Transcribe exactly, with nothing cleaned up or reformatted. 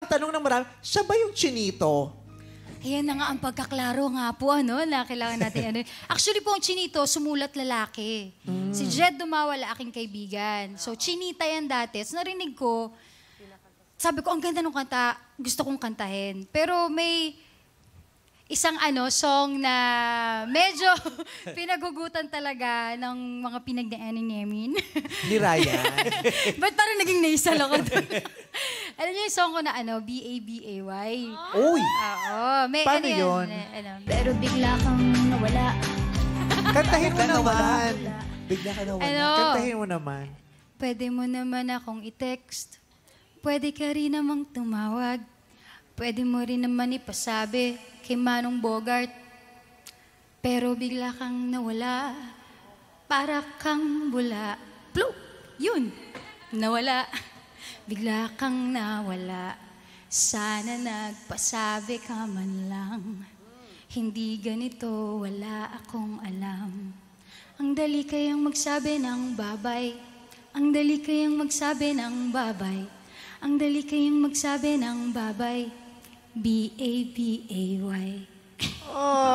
tanong ng marami, siya ba yung Chinito? Ayan na nga ang pagkaklaro nga po, ano, na kailangan natin, ano. Actually po, ang Chinito, sumulat lalaki. Mm. Si Jed Dumawala, aking kaibigan. So, Chinita yan dati. So, narinig ko, sabi ko, ang ganda ng kanta, gusto kong kantahin. Pero may isang ano, song na medyo pinagugutan talaga ng mga pinagdaanan namin. Ni Ryan. Ba't parang naging nasal ako doon? Alam niyo yung song ko na ano, B A B A Y. Uy! Oo. May, Paano ano yun? Yan, ano, pero bigla kang nawala. Kantahin mo naman. Bigla ka nawala. Ano? Kantahin mo naman. Pwede mo naman akong i-text. Pwede ka rin namang tumawag. Pwede mo rin naman ipasabi kay Manong Bogart. Pero bigla kang nawala, para kang bula. Plop! Yun! Nawala. Bigla kang nawala. Sana nagpasabi ka man lang. Hindi ganito, wala akong alam. Ang dali kayang magsabi ng babay. Ang dali kayang magsabi ng babay. Ang dali kayang magsabi ng babay. B A B A Y. Oh,